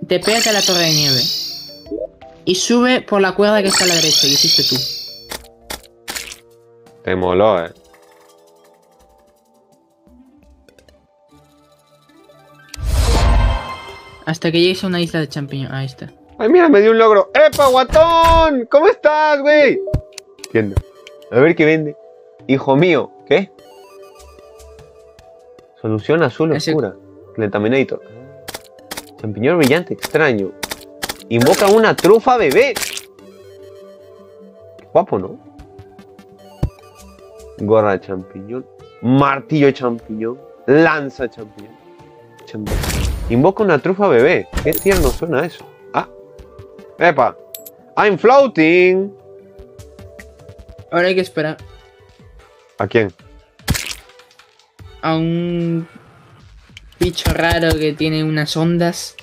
te pegas a la torre de nieve. Y sube por la cuerda que está a la derecha, y hiciste tú. Te moló, Hasta que llegues a una isla de champiñón. Ahí está. Ay, mira, me dio un logro. ¡Epa, guatón! ¿Cómo estás, güey? Entiendo. A ver qué vende. Hijo mío, ¿qué? Solución azul oscura. Glentaminator. Champiñón brillante extraño. Invoca una trufa bebé. Qué guapo, ¿no? Gorra de champiñón. Martillo de champiñón. Lanza de champiñón. Invoca una trufa bebé. Qué tierno suena eso. Ah. Epa. I'm floating. Ahora hay que esperar ¿A quién? a un bicho raro que tiene unas ondas